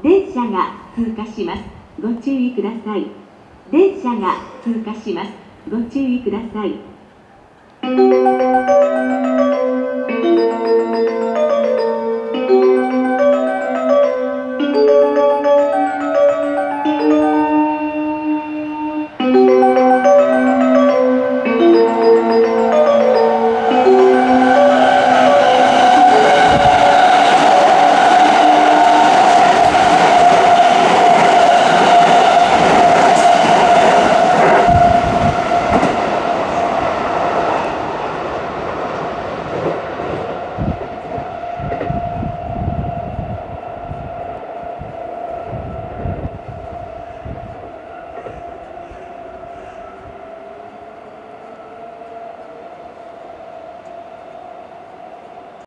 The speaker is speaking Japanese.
電車が通過します。ご注意ください。電車が通過します。ご注意ください。